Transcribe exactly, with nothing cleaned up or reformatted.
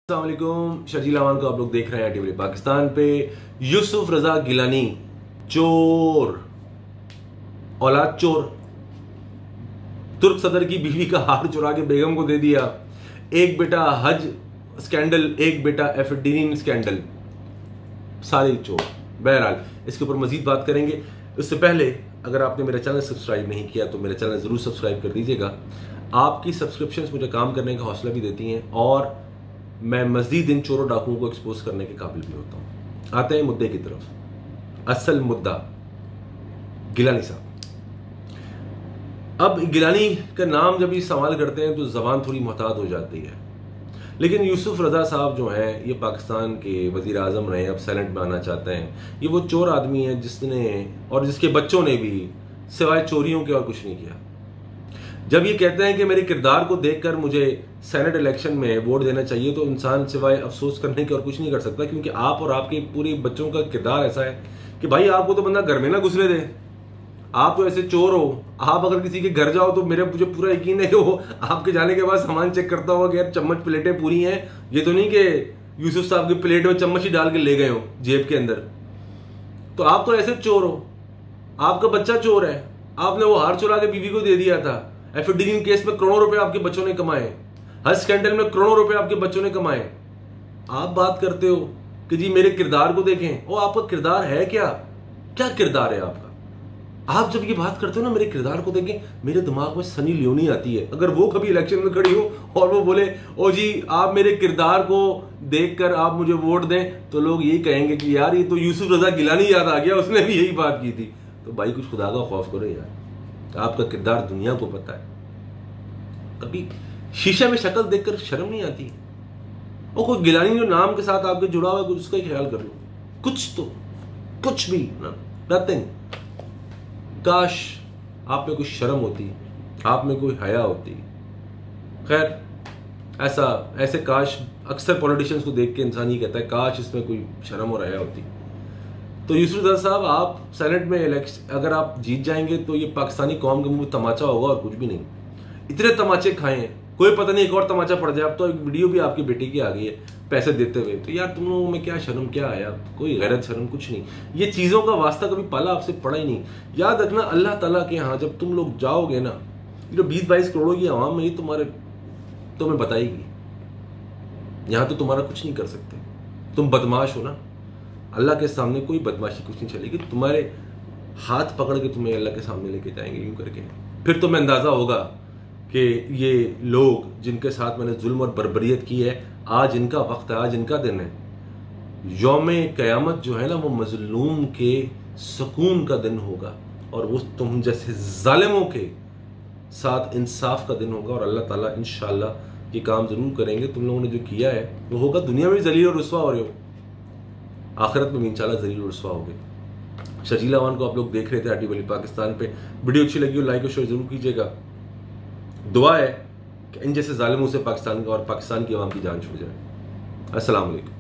अस्सलाम वालेकुम, शर्जील अमान को आप लोग देख रहे हैं टीवी पाकिस्तान पे। यूसुफ रजा गिलानी चोर, औलाद चोर, तुर्क सदर की बीवी का हार चुरा के बेगम को दे दिया, एक बेटा हज स्कैंडल, एक बेटा एफिडीन स्कैंडल, सारे चोर। बहरहाल इसके ऊपर मजीद बात करेंगे। उससे पहले अगर आपने मेरा चैनल सब्सक्राइब नहीं किया तो मेरा चैनल जरूर सब्सक्राइब कर दीजिएगा। आपकी सब्सक्रिप्शंस मुझे काम करने का हौसला भी देती हैं और मैं मजीद इन चोरों डाकुओं को एक्सपोज करने के काबिल भी होता हूं। आते हैं मुद्दे की तरफ। असल मुद्दा गिलानी साहब। अब गिलानी का नाम जब इस्तेमाल करते हैं तो जबान थोड़ी मोहतात हो जाती है, लेकिन यूसुफ रजा साहब जो हैं ये पाकिस्तान के वजीर आजम रहे, अब सेनेट में आना चाहते हैं। ये वो चोर आदमी है जिसने और जिसके बच्चों ने भी सिवाय चोरियों के और कुछ नहीं किया। जब ये कहते हैं कि मेरे किरदार को देखकर मुझे सेनेट इलेक्शन में वोट देना चाहिए, तो इंसान सिवाय अफसोस करने के और कुछ नहीं कर सकता, क्योंकि आप और आपके पूरे बच्चों का किरदार ऐसा है कि भाई आपको तो बंदा घर में ना घुसने दे। आप तो ऐसे चोर हो, आप अगर किसी के घर जाओ तो मेरे मुझे पूरा यकीन है कि वो आपके जाने के बाद सामान चेक करता होगा कि यार चम्मच प्लेटें पूरी हैं। ये तो नहीं कि यूसुफ साहब की प्लेट में चम्मच ही डाल के ले गए हो जेब के अंदर। तो आप तो ऐसे चोर हो, आपका बच्चा चोर है, आपने वो हार चुरा के बीवी को दे दिया था। एफिडीन केस में करोड़ों रुपए आपके बच्चों ने कमाए, हर स्कैंडल में करोड़ों रुपए आपके बच्चों ने कमाए। आप बात करते हो कि जी मेरे किरदार को देखें। और आपका किरदार है क्या? क्या किरदार है आपका? आप जब ये बात करते हो ना मेरे किरदार को देखें, मेरे दिमाग में सनी लियोनी आती है। अगर वो कभी इलेक्शन में खड़ी हो और वो बोले ओ जी आप मेरे किरदार को देखकर आप मुझे वोट दें, तो लोग यही कहेंगे कि यार ये तो यूसुफ रजा गिलानी याद आ गया, उसने भी यही बात की थी। तो भाई कुछ खुदा का खौफ करो यार, आपका किरदार दुनिया को पता है। कभी शीशे में शक्ल देखकर शर्म नहीं आती? और कोई गिलानी जो नाम के साथ आपके जुड़ा हुआ है, कुछ उसका ही ख्याल कर लो। कुछ तो कुछ भी ना, नथिंग। काश आप में कुछ शर्म होती, आप में कोई हया होती। खैर ऐसा ऐसे काश अक्सर पॉलिटिशियंस को देख के इंसान ही कहता है काश इसमें कोई शर्म और हया होती। तो यूसुफ रजा साहब आप सेनेट में इलेक्शन अगर आप जीत जाएंगे तो ये पाकिस्तानी कौम के मुंह तमाचा होगा और कुछ भी नहीं। इतने तमाचे खाए हैं, कोई पता नहीं एक और तमाचा पड़ जाए। अब तो एक वीडियो भी आपकी बेटी की आ गई है पैसे देते हुए। तो यार तुम लोगों में क्या शर्म, क्या आया? कोई गैरत शर्म कुछ नहीं। ये चीज़ों का वास्ता कभी पाला आपसे पड़ा ही नहीं। याद रखना अल्लाह ताला के यहाँ जब तुम लोग जाओगे ना, जो बीस बाईस करोड़ की आवाम में ये तुम्हारे तुम्हें बताएगी। यहाँ तो तुम्हारा कुछ नहीं कर सकते, तुम बदमाश हो ना। अल्लाह के सामने कोई बदमाशी कुछ नहीं चलेगी। तुम्हारे हाथ पकड़ के तुम्हें अल्लाह के सामने लेके जाएंगे यूं करके। फिर तुम्हें अंदाजा होगा कि ये लोग जिनके साथ मैंने जुल्म और बर्बरियत की है, आज इनका वक्त है, आज इनका दिन है। यौम क़यामत जो है ना वो मजलूम के सुकून का दिन होगा और वो तुम जैसे जालिमों के साथ इंसाफ का दिन होगा। और अल्लाह ताला इंशाअल्लाह ये काम जरूर करेंगे। तुम लोगों ने जो किया है वो होगा, दुनिया में भी जलील और रुस्वा हो रहे हो, आखिरत में भी इंशाल्लाह जलील और रुस्वा हो गए। शर्जील अमान को आप लोग देख रहे थे टीवी पाकिस्तान पे। वीडियो अच्छी लगी हो लाइक और शेयर जरूर कीजिएगा। दुआ है कि इन जैसे जालिमों से पाकिस्तान का और पाकिस्तान की आवाम की जान छूट जाए। अस्सलाम वालेकुम।